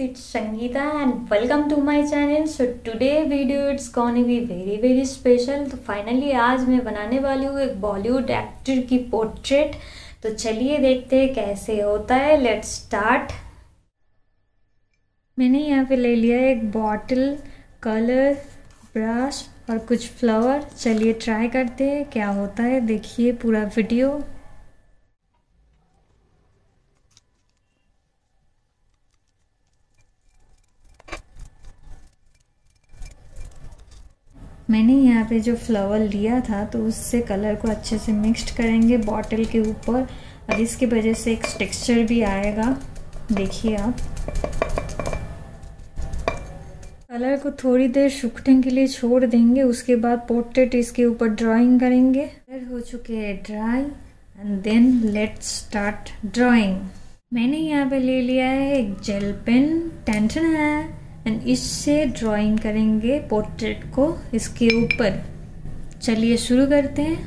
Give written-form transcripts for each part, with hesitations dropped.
it's Sangeeta and welcome to my channel. So today video it's gonna be very special. तो finally आज मैं बनाने वाली हूँ एक बॉलीवुड एक्टर की पोर्ट्रेट। तो चलिए देखते हैं कैसे होता है। Let's start. मैंने यहाँ पे ले लिया एक बॉटल, कलर, ब्रश और कुछ फ्लावर। चलिए ट्राई करते हैं क्या होता है। देखिए पूरा वीडियो। मैंने यहाँ पे जो फ्लावर लिया था तो उससे कलर को अच्छे से मिक्स्ड करेंगे बॉटल के ऊपर और इसकी वजह से एक टेक्सचर भी आएगा। देखिए आप कलर को थोड़ी देर सूखने के लिए छोड़ देंगे। उसके बाद पोर्ट्रेट इसके ऊपर ड्राइंग करेंगे। कलर हो चुके हैं dry and then let's start drawing. मैंने यहाँ पे ले लिया है एक जेल पेन, टेंशन है एंड इससे ड्राइंग करेंगे पोर्ट्रेट को इसके ऊपर। चलिए शुरू करते हैं।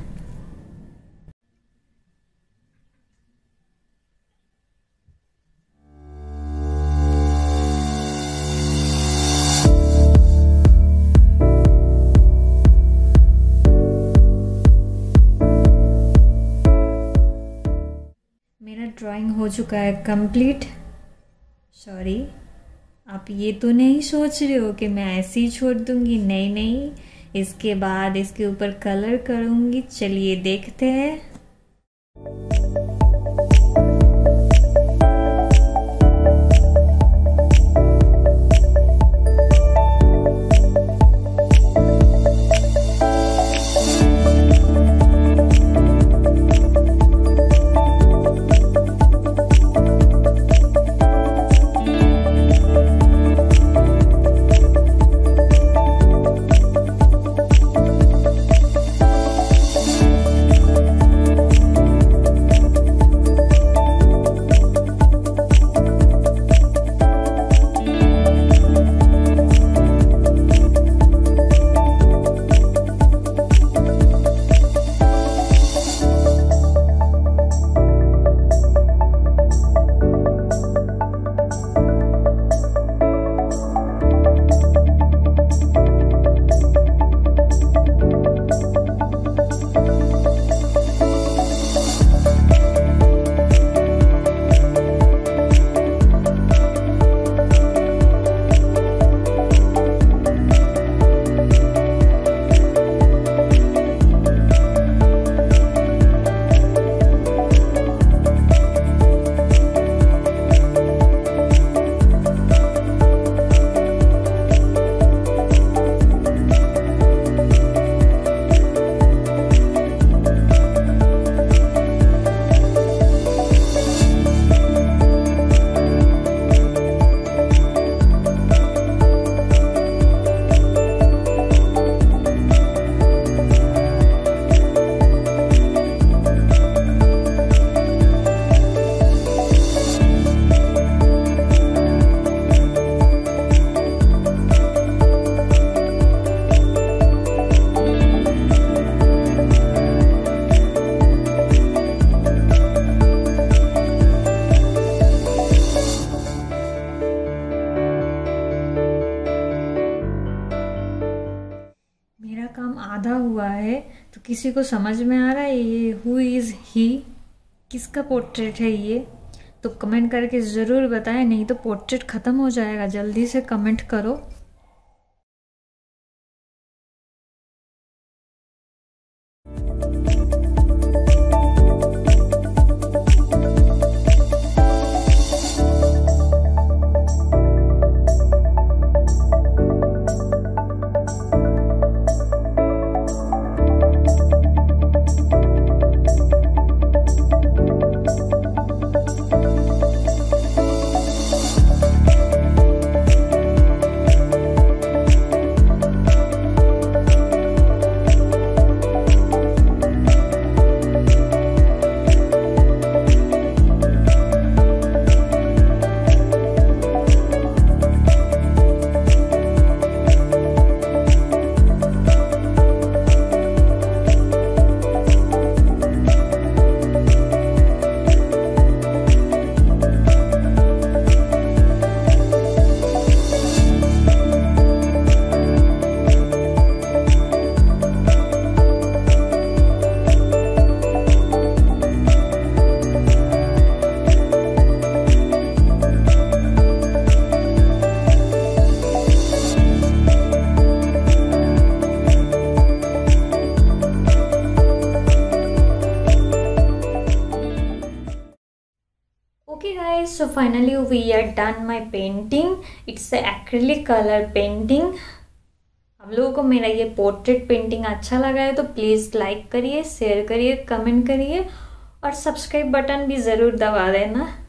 मेरा ड्राइंग हो चुका है कंप्लीट। सॉरी, आप ये तो नहीं सोच रहे हो कि मैं ऐसे ही छोड़ दूंगी। नहीं, इसके बाद इसके ऊपर कलर करूंगी। चलिए देखते हैं। काम आधा हुआ है। तो किसी को समझ में आ रहा है ये हु इज़ ही, किसका पोर्ट्रेट है ये? तो कमेंट करके ज़रूर बताएं, नहीं तो पोर्ट्रेट ख़त्म हो जाएगा। जल्दी से कमेंट करो। So finally we are done my painting. It's a acrylic color painting. आप लोगों को मेरा ये पोर्ट्रेट पेंटिंग अच्छा लगा है तो प्लीज़ लाइक करिए, शेयर करिए, कमेंट करिए और सब्सक्राइब बटन भी ज़रूर दबा देना।